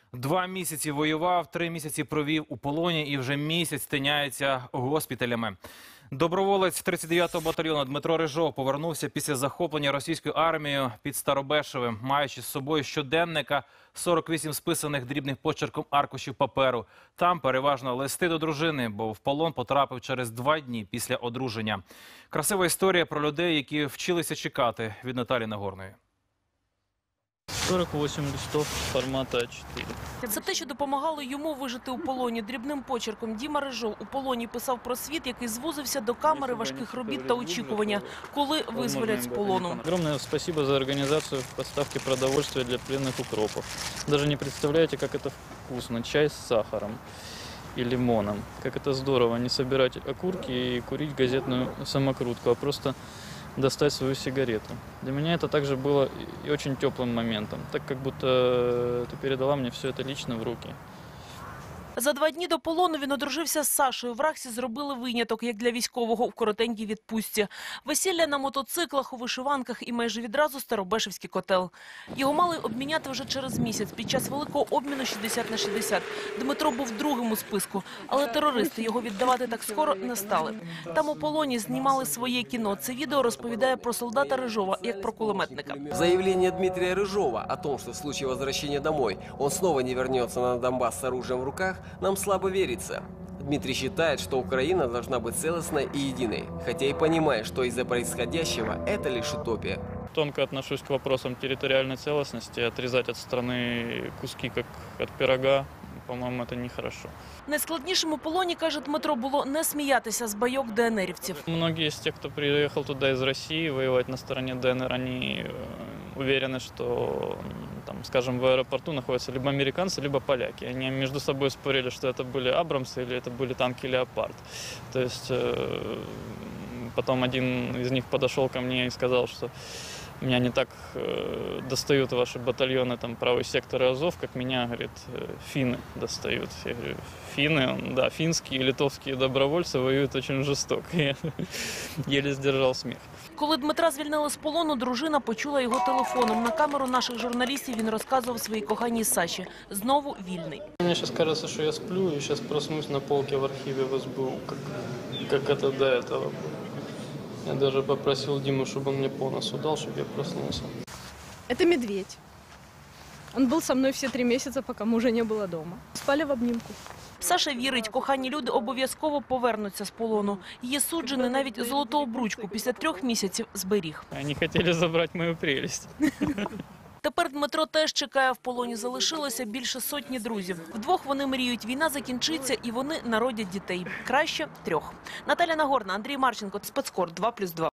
2 місяці воював, 3 місяці провів у полоні і вже місяць тиняється госпіталями. Доброволець 39-го батальйону Дмитро Рижов повернувся після захоплення російською армією під Старобешевим, маючи з собою щоденника, 48 списаних дрібним почерком аркушів паперу. Там переважно листи до дружини, бо в полон потрапив через 2 дні після одруження. Красива історія про людей, які вчилися чекати, від Наталі Нагорної. 48 листов формата А4. Це те, що допомагало йому вижити у полоні. Дрібним почерком Діма Рижов у полоні писав про світ, який звузився до камери важких робіт та очікування, коли визволять з полону. Огромное спасибо за организацию поставки продовольствия для пленных укропов. Даже не представляете, как это вкусно. Чай с сахаром и лимоном. Как это здорово не собирать окурки и курить газетную самокрутку, а просто достать свою сигарету. Для меня это также было и очень теплым моментом, так как будто ты передала мне все это лично в руки. За 2 дні до полону він одружився з Сашою. В Рахсі зробили виняток, як для військового, в коротенькій відпустці. Весілля на мотоциклах, у вишиванках і майже відразу Старобешевський котел. Його мали обміняти вже через місяць, під час великого обміну 60/60. Дмитро був другим у списку, але терористи його віддавати так скоро не стали. Там у полоні знімали своє кіно. Це відео розповідає про солдата Рижова, як про кулеметника. Заявление Дмитрия Рыжова о том, что в случае возвращения домой он снова не вернется на Донбасс с оружием в руках, нам слабо верится. Дмитрий считает, что Украина должна быть целостной и единой, хотя и понимает, что из-за происходящего это лишь утопия. Тонко отношусь к вопросам территориальной целостности. Отрезать от страны куски, как от пирога, по-моему, это нехорошо. Найскладнішим у полоні, каже Дмитро, було не сміятися з байок ДНРівців. Многие из тех, кто приехал туда из России воевать на стороне ДНР, они уверены, что, там, скажем, в аэропорту находятся либо американцы, либо поляки. Они между собой спорили, что это были Абрамсы или это были танки Леопард. То есть потом один из них подошел ко мне и сказал, что меня не так достают ваши батальоны, там, правый сектор и Азов, как меня, говорит, финны достают. Я говорю, финны, да, финские и литовские добровольцы воюют очень жестоко. Я еле сдержал смех. Коли Дмитра звільнили з полону, дружина почула його телефоном. На камеру наших журналістів він розказував своїй коханій Саші. Знову вільний. Мне сейчас кажется, что я сплю и сейчас проснусь на полке в архиве в СБУ, как это до этого было. Я даже попросил Диму, чтобы он мне по носу дал, чтобы я проснулся. Это медведь. Он был со мной все 3 месяца, пока мужа не было дома. Спали в обнимку. Саша вірить, кохані люди обов'язково повернуться з полону. Її суджений навіть золоту обручку після 3 місяців зберіг. Они хотели забрать мою прелесть. Тепер Дмитро теж чекає. В полоні залишилося більше сотні друзів. Вдвох вони мріють, війна закінчиться і вони народять дітей. Краще 3. Наталя Нагорна, Андрій Марченко, Спецкор 2+2.